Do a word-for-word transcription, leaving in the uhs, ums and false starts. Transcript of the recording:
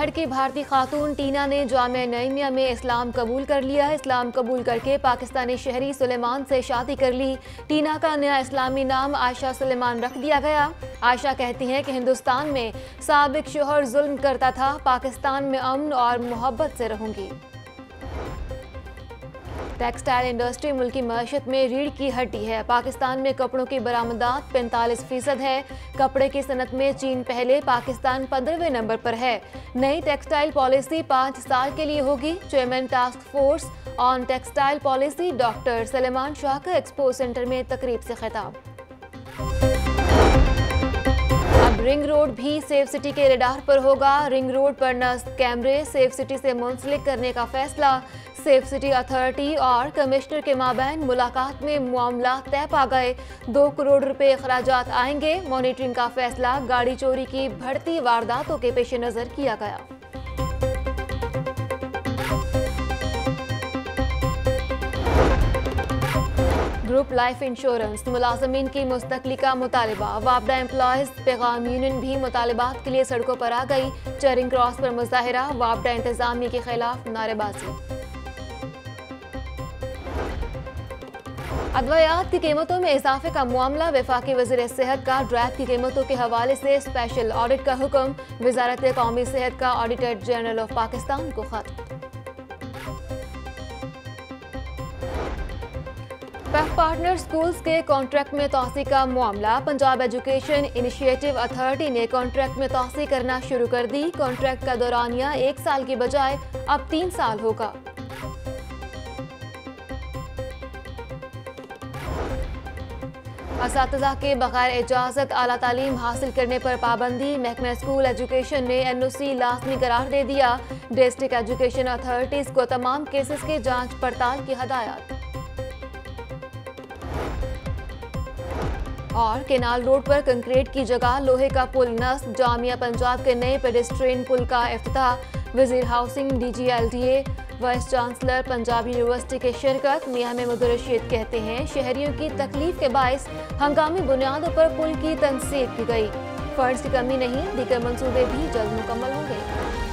अनपढ़ की भारतीय खातून टीना ने जामिया नईमिया में इस्लाम कबूल कर लिया। इस्लाम कबूल करके पाकिस्तानी शहरी सुलेमान से शादी कर ली। टीना का नया इस्लामी नाम आयशा सुलेमान रख दिया गया। आयशा कहती हैं कि हिंदुस्तान में साबिक शोहर जुल्म करता था, पाकिस्तान में अमन और मोहब्बत से रहूंगी। टेक्सटाइल इंडस्ट्री मुल्क की मईशत में रीढ़ की हड्डी है। पाकिस्तान में कपड़ों की बरामदात पैंतालीस फीसद है। कपड़े की सनत में चीन पहले, पाकिस्तान पंद्रहवें नंबर पर है। नई टेक्सटाइल पॉलिसी पाँच साल के लिए होगी। Chairman task force on textile policy doctor Suleman Shah का एक्सपो सेंटर में तकरीब से खिताब। अब रिंग रोड भी सेफ सिटी के रडार पर होगा। रिंग रोड पर नस्ब कैमरे सेफ सिटी से मुंसलिक करने का फैसला। सेफ सिटी अथॉरिटी और कमिश्नर के माबैन मुलाकात में मामला तय पा गए। दो करोड़ रुपए अखराजात आएंगे। मॉनिटरिंग का फैसला गाड़ी चोरी की बढ़ती वारदातों के पेश नजर किया गया। ग्रुप लाइफ इंश्योरेंस मुलाजमीन की मुस्तकली का मुतालबा। वापडा एम्प्लॉयज पैगाम यूनियन भी मुतालबात के लिए सड़कों पर आ गई। चेरिंग क्रॉस पर मुजाहिरा, वापडा इंतजामिया के खिलाफ नारेबाजी। अद्वियात की कीमतों में इजाफे का मामला। वफाकी वज़ीर सेहत का ड्रैग की कीमतों के हवाले से स्पेशल ऑडिट का हुक्म। वजारत कौमी सेहत का ऑडिटर जनरल ऑफ पाकिस्तान को खत। पैफ पार्टनर स्कूल्स के कॉन्ट्रैक्ट में तोसी का मामला। पंजाब एजुकेशन इनिशिएटिव अथॉरिटी ने कॉन्ट्रैक्ट में तोसी करना शुरू कर दी। कॉन्ट्रैक्ट का दौरानिया एक साल की बजाय अब तीन साल होगा। असातिज़ा के बगैर इजाज़त आला तालीम हासिल करने पर पाबंदी। महकमा स्कूल एजुकेशन ने एन ओ सी लाजमी करार दे दिया। डिस्ट्रिक्ट एजुकेशन अथॉरिटीज़ को तमाम केसेस की जांच पड़ताल की हदायत। और केनाल रोड पर कंक्रीट की जगह लोहे का पुल नस्ब। जामिया पंजाब के नए पेडेस्ट्रियन पुल का इफ्तिताह। वज़ीर housing D G L D A vice chancellor Punjab university के शिरकत। मियां महमूद रशीद कहते हैं शहरियों की तकलीफ के बायस हंगामी बुनियादों पर पुल की तनसीब की गई। फंड्स की कमी नहीं, दीगर मंसूबे भी जल्द मुकम्मल होंगे।